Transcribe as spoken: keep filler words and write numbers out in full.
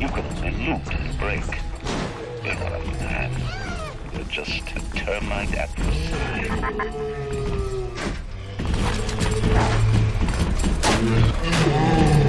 You can only loot and break. You're not a man. You're just a termite adversary.